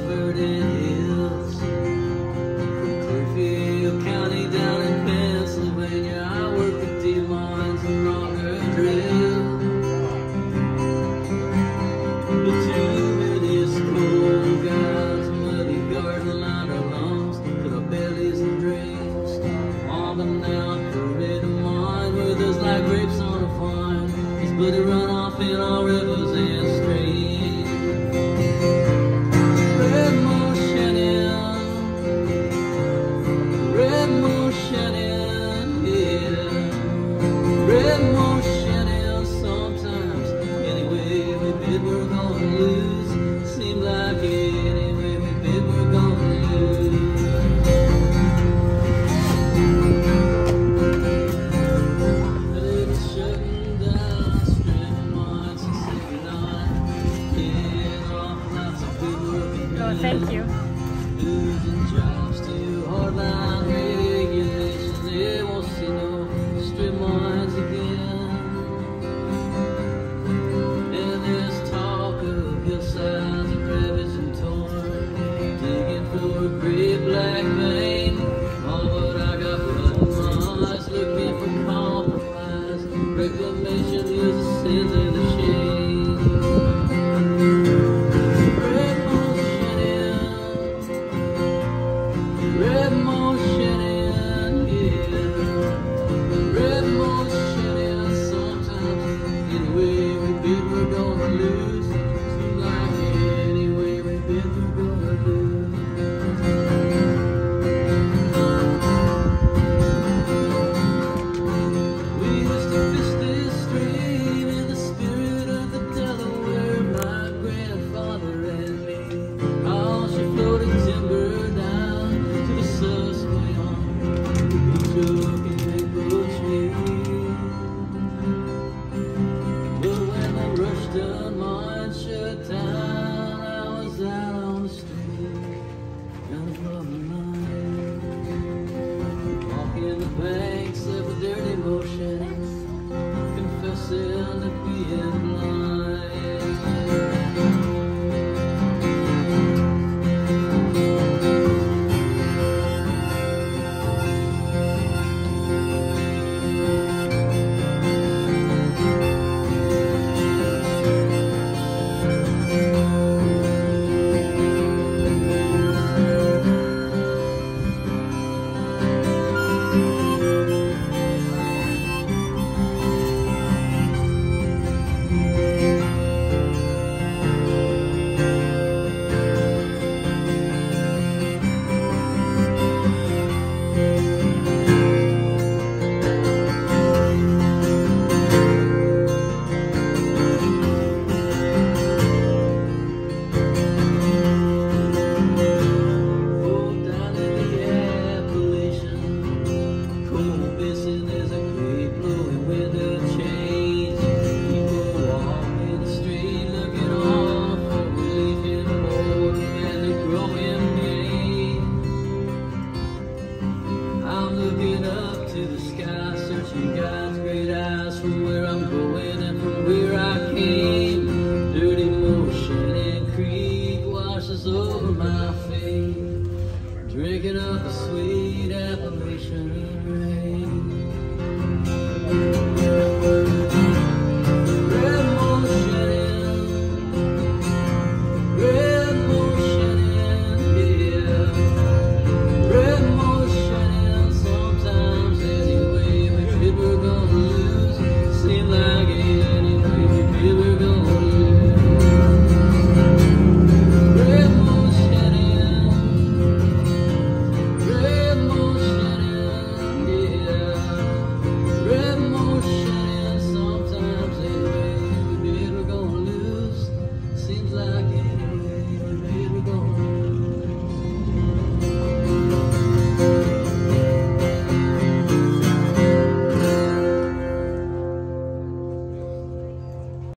verdant hills. From Clearfield County down in Pennsylvania, I work with deep mines and rocker drill. But too many cold guys, muddy garden line our lungs, put our bellies in dreams. Bombing out parade of mine, where there's like grapes on a vine. These bloody run off in our rivers and streams. Red Moshannon, yeah. Red Moshannon, sometimes anyway we bid we're gonna lose. Seems like anyway we bid we're gonna lose. But it's shutting down, stripping mines and saving night. Getting off lots of good working men. Oh, thank you. Losing jobs to hardline regulations. They won't see no strip mines again. And there's talk of hillsides ravaged and torn, digging for a great black vein. Oh, but I got blood in my eyes, looking for compromise. Reclamation is the sins and the shame. Red Moshannon, yeah. Red Moshannon, sometimes anyway we bid we're gonna lose. Seems like anyway we bid we're gonna lose. We used to fish this stream in the spirit of the Delaware, my grandfather and me. How she floated timber down to the Susquehanna, we took and big bush meat. But when the rush done mine shut down, I was out on the street, kind of loving life. Walking the banks of a dirty Moshannon, confessing to being blind. Looking up to the sky, searching God's great eyes from where I'm going and from where I came. Dirty Moshannon Creek washes over my face, drinking up the sweet Appalachian rain.